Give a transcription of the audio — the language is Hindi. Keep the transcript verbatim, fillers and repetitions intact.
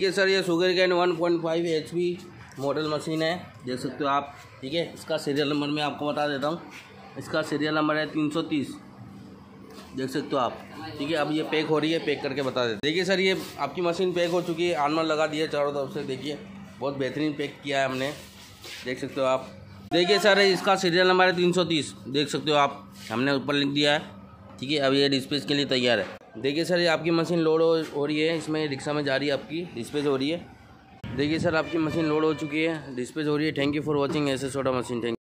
ठीक है सर, ये sugar cane one point five H P model machine है, देख सकते हो आप। ठीक है, इसका सीरियल नंबर मैं आपको बता देता हूँ। इसका सीरियल नंबर है तीन सौ तीस, देख सकते हो आप। ठीक है, अब ये पैक हो रही है, पैक करके बता देते। देखिए सर, ये आपकी मशीन पैक हो चुकी है, आर्मर लगा दिया चारों तरफ से। देखिए बहुत बेहतरीन पैक किया है हमने, देख सकते हो आप। देखिए सर, इसका सीरियल नंबर है तीन सौ तीस, देख सकते हो आप, हमने ऊपर लिख दिया है। ठीक है, अब ये डिस्पैच के लिए तैयार है। देखिए सर, ये आपकी मशीन लोड हो, हो रही है, इसमें रिक्शा में जा रही है, आपकी डिस्पैच हो रही है। देखिए सर, आपकी मशीन लोड हो चुकी है, डिस्पैच हो रही है। Thank you for watching S S soda machine. Thank